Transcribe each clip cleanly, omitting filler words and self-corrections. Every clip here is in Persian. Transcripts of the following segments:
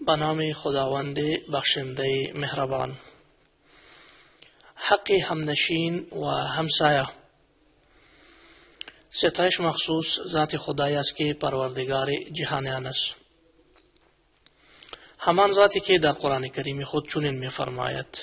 به نام خداوند بخشنده مهربان. حق همنشین و همسایه. ستایش مخصوص ذات خدای است که پروردگار جهانیان است. همان ذاتی که در قرآن کریم خود چنین می فرماید: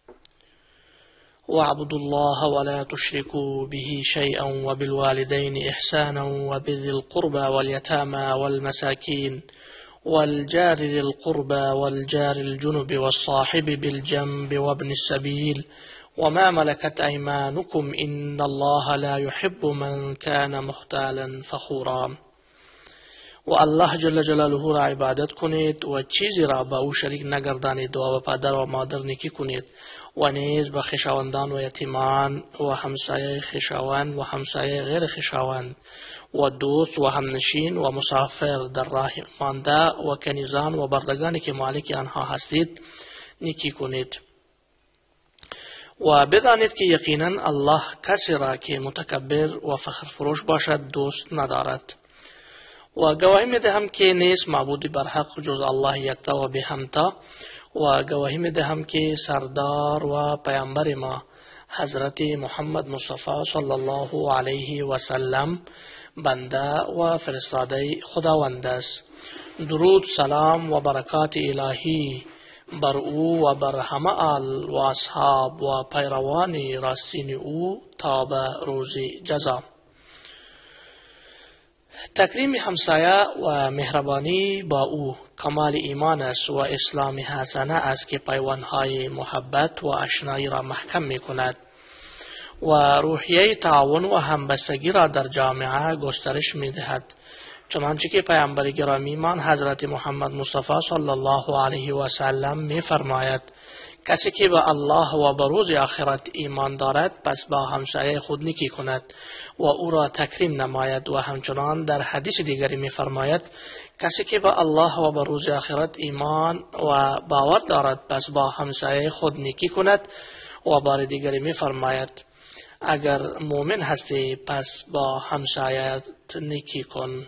واعبدوا الله ولا تشركوا به شيئا وبالوالدين إحسانا وبذي القربى واليتامى والمساكين والجار ذي القربى والجار الجنب والصاحب بالجنب وابن السبيل وما ملكت أيمانكم إن الله لا يحب من كان مختالا فخورا. و الله جل جلاله را عبادت کنید و چیزی را با او شریک نگردانید و به پدر و مادر نیکی کنید و نیز به خویشاوندان و یتیمان و همسایه خویشاوند و همسایه غیر خویشاوند و دوست و همنشین و مسافر در راه مانده و کنیزان و بردگانی که مالک آنها هستید نیکی کنید. و بدانید که یقینا الله کسی را که متکبر و فخر فروش باشد دوست ندارد. و گواهی می دهم که نیست معبود برحق جز الله یکتا و به همتا. و گواهی می دهم که سردار و پیامبر ما حضرت محمد مصطفی صلی الله علیه و سلم بنده و فرستاده خداوند است. درود، سلام و برکات الهی بر او و بر همه آل و اصحاب و پیروان راستین او تا به روز جزا. تکریم همسایه و مهربانی با او کمال ایمان است و اسلام حسنه است که پیوندهای محبت و آشنایی را محکم می کند و روحیه تعاون و همبستگی را در جامعه گسترش می دهد. چنانچه که پیامبر گرامی مان حضرت محمد مصطفی صلی الله علیه و سلم می فرماید: کسی که به الله و به روز آخرت ایمان دارد پس با همسایه خود نیکی کند و او را تکریم نماید. و همچنان در حدیث دیگری می فرماید: کسی که به الله و به روز آخرت ایمان و باور دارد پس با همسایه خود نیکی کند. و بار دیگری می فرماید: اگر مؤمن هستی پس با همسایت نیکی کن.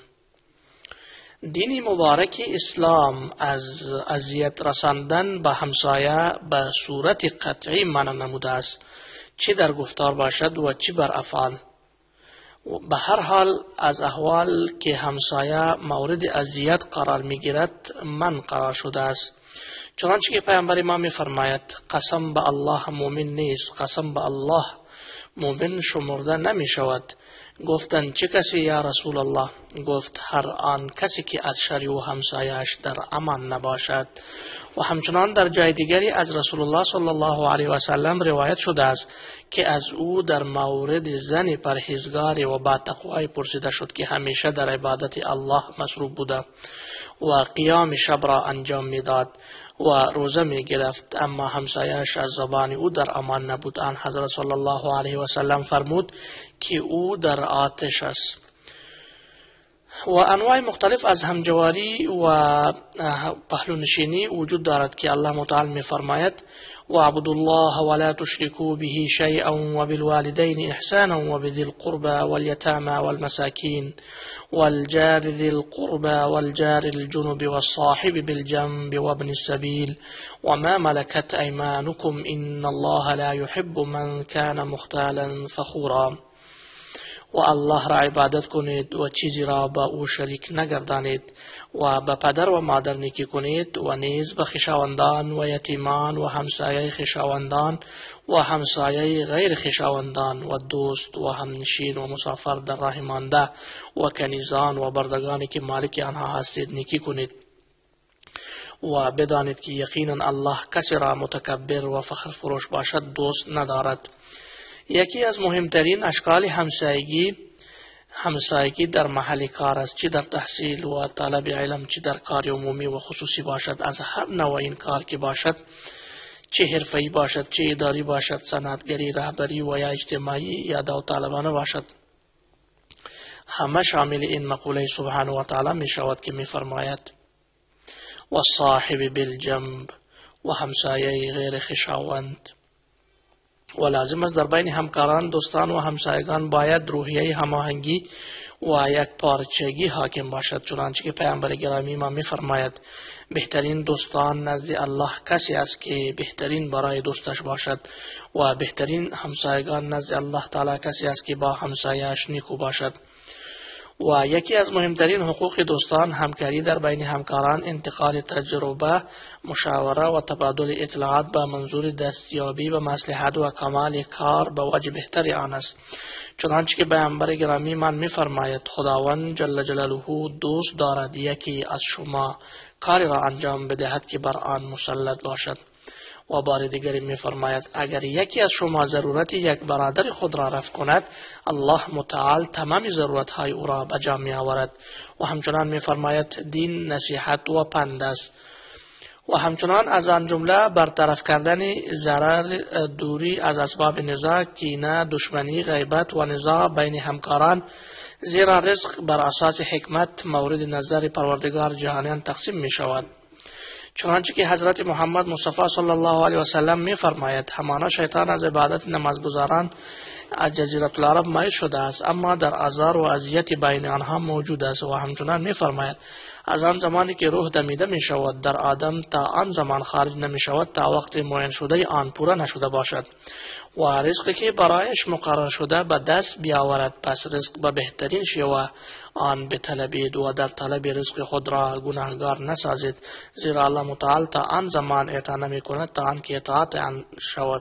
دین مبارک اسلام از اذیت رساندن به همسایه به صورت قطعی منع نموده است، چه در گفتار باشد و چه بر افعال. به هر حال از احوال که همسایه مورد اذیت قرار می گیرد من قرار شده است. چنانچه که پیامبر ما می فرماید: قسم به الله مؤمن نیست، قسم به الله مؤمن شمرده نمی شود. گفتند چه کسی یا رسول الله؟ گفت هر آن کسی که از شر و همسایه‌اش در امان نباشد. و همچنان در جای دیگری از رسول الله صلی الله علیه و سلم روایت شده است که از او در مورد زن پرهیزگار و با تقوای پرسیده شد که همیشه در عبادت الله مصروف بوده و قیام شب را انجام میداد و روزه می گرفت، اما همسایه‌اش از زبان او در امان نبود. آن حضرت صلی الله علیه و سلم فرمود که او در آتش است. و انواع مختلف از همجواری و پهلونشینی وجود دارد که الله متعال می فرماید: واعبدوا الله ولا تشركوا به شيئا وبالوالدين إحسانا وبذي القربى واليتامى والمساكين والجار ذي القربى والجار الجنب والصاحب بالجنب وابن السبيل وما ملكت أيمانكم إن الله لا يحب من كان مختالا فخورا. و الله را عبادت کنید و چیزی را با او شریک نگردانید و به پدر و مادر نیکی کنید و نیز به خویشاوندان و یتیمان و همسایه خویشاوندان و همسایه غیر خویشاوندان و دوست و همنشین و مسافر در راه مانده و کنیزان و بردگانی که مالک آنها هستید نیکی کنید. و بدانید که یقینا الله کسی را متکبر و فخر فروش باشد دوست ندارد. یکی از مهمترین اشکال همسایگی در محل کار است، چه در تحصیل و طلب علم، چه در کار عمومی و خصوصی باشد. از هر نوع این کار که باشد، چه حرفه‌ای باشد، چه اداری باشد، صنعتگری، رهبری و یا اجتماعی یا داوطلبانه باشد، همه شامل این مقوله سبحانه و تعالی می شود که می فرماید: و صاحب بالجنب و همسایه غیر خویشاوند و لازم است در بین همکاران، دوستان و همسایگان باید روحیه هماهنگی و یک پارچگی حاکم باشد، چنانچه که پیامبر گرامی ما می‌فرماید بهترین دوستان نزد الله کسی است که بهترین برای دوستش باشد و بهترین همسایگان نزد الله تعالی کسی است که با همسایه‌اش نیکو باشد. و یکی از مهمترین حقوق دوستان همکاری در بین همکاران، انتقال تجربه، مشاوره و تبادل اطلاعات به منظور دستیابی به مصلحت و کمال کار به وجه بهتر آن است، چنانچه که پیامبر گرامی من می‌فرماید خداوند جل جلاله دوست دارد یکی از شما کاری را انجام بدهد که بر آن مسلط باشد. و بار دیگری می‌فرماید اگر یکی از شما ضرورت یک برادر خود را رفع کند، الله متعال تمام ضرورت‌های او را به جا می‌آورد. و همچنان می‌فرماید دین نصیحت و پند است. و همچنان از آن جمله برطرف کردن ضرر، دوری از اسباب نزاع، کینه، دشمنی، غیبت و نزاع بین همکاران، زیرا رزق بر اساس حکمت مورد نظر پروردگار جهانیان تقسیم می شود. چنانچه که حضرت محمد مصطفی صلی الله علیه و سلم می فرماید همانا شیطان از عبادت نمازگزاران از جزیره العرب مایل شده است، اما در آزار و اذیت بین آنها موجود است. و همچنان می فرماید از آن زمانی که روح دمیده می شود در آدم تا آن زمان خارج نمی شود تا وقت معین شده آن پورا نشده باشد و رزقی که برایش مقرر شده به دست بیاورد، پس رزق به بهترین شیوه آن بطلبید و در طلب رزق خود را گناهگار نسازید، زیرا الله متعال تا آن زمان اطاعت نمی کند تا آنکه اطاعت آن شود.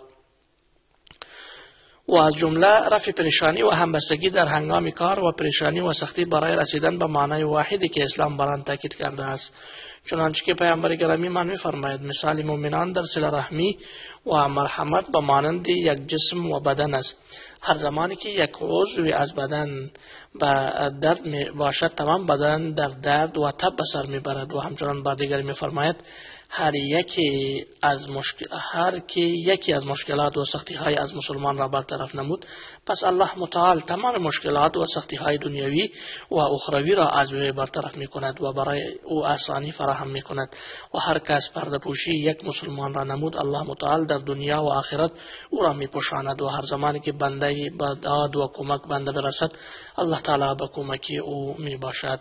و از جمله رفع پریشانی و همبستگی در هنگام کار و پریشانی و سختی برای رسیدن به معنای واحدی که اسلام بر آن تاکید کرده است، چنانچه که پیامبر گرامی من می‌فرماید مثال مؤمنان در صله رحمی و مرحمت به مانند یک جسم و بدن است. هر زمانی که یک عضو از بدن به درد می باشد تمام بدن در درد و تب به سر میبرد. و همچنان بار دیگری می‌فرماید هر یکی از مشکلات و سختی های از مسلمان را برطرف نمود، پس الله متعال تمام مشکلات و سختی های دنیوی و اخروی را از وی برطرف می کند و برای او آسانی فراهم می کند. و هر کس پرده پوشی یک مسلمان را نمود، الله متعال در دنیا و آخرت او را می پوشاند. و هر زمانی که بنده به داد و کمک بنده برسد، الله تعالی به کمکی او می باشد.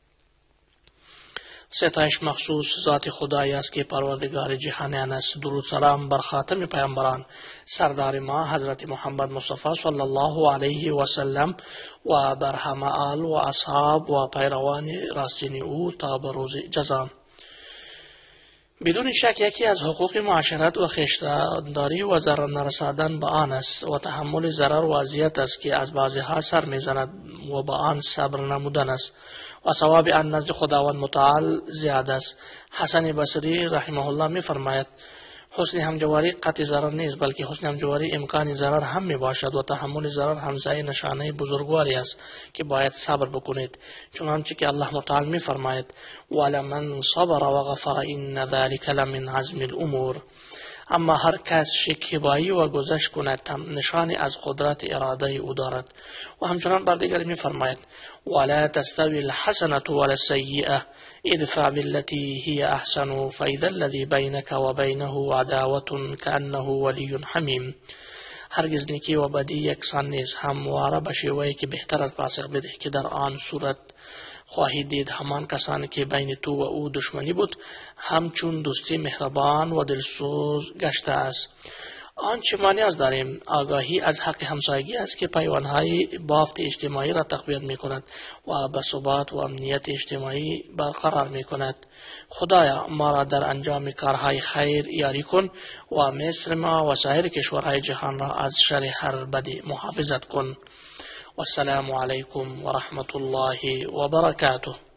ستایش مخصوص ذات خدایی است که پروردگار جهانیان است. درود سلام بر خاتم پیامبران سردار ما حضرت محمد مصطفی صلی الله علیه و سلم و بر همه آل و اصحاب و پیروان راستین او تا به روز جزا. بدون شک یکی از حقوق معاشرت و خویشتنداری و ضرر نرساندن به آن است و تحمل ضرر و اذیت است که از بعضیها سر میزند و به آن صبر نمودن است و ثواب آن نزد خداوند متعال زیاد است. حسن بصری رحمه الله می فرماید حسن همجواری قطع ضرر نیست، بلکه حسن همجواری امکان ضرر هم می باشد و تحمل ضرر همزای نشانه بزرگواری است که باید صبر بکنید، چنانچه که الله متعال می فرماید ولمن صبر و غفر ان ذلک لمن عزم الامور. اما هر کس شکیبایی و گذشت کند نشانی از قدرت اراده او دارد. و همچنان بر دیگری می فرماید ولا تستوی الحسنة ولا السیئة ادفع بالتي هي احسن فاذا الذي بينك وبينه عداوة كأنه ولي حمیم. هرگز نیکی و بدی یکسان نیست، همواره به شیوهی که بهتر از پاسخ بده که در آن صورت خواهی دید همان کسانی که بین تو و او دشمنی بود همچون دوستی مهربان و دلسوز گشته است. آنچه ما نیاز داریم آگاهی از حق همسایگی است که پیوندهای بافت اجتماعی را تقویت می کند و به ثبات و امنیت اجتماعی برقرار می کند. خدایا ما را در انجام کارهای خیر یاری کن و مصر ما و سایر کشورهای جهان را از شر هر بدی محافظت کن. والسلام علیکم و رحمت الله و برکاته.